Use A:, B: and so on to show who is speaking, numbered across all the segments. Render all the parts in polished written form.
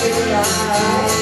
A: light.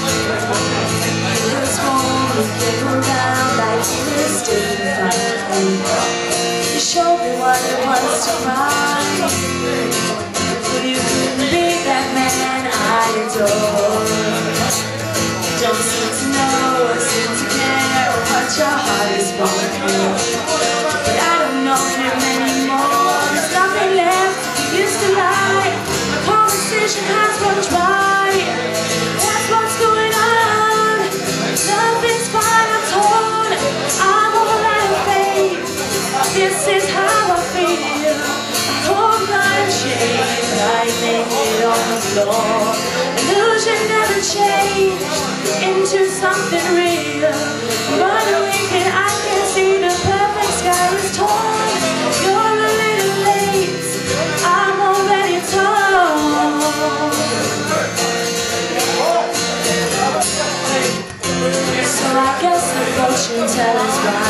A: This morning came around like Liston finally. You showed me what it was to find. But you couldn't be that man I adore. Don't seem to know or seem to care what your heart is going through. But I don't know him anymore. There's nothing left. You used to lie. My conversation has run dry. That's what's going on. Nothing's fine, I'm torn. I'm all out of faith. This is how I feel. A cold blind shade, lying naked on the floor. Illusion never changed into something real. But winking, I can see the perfect sky is torn. You're a little late, I'm already torn. So I guess the fortune teller's right.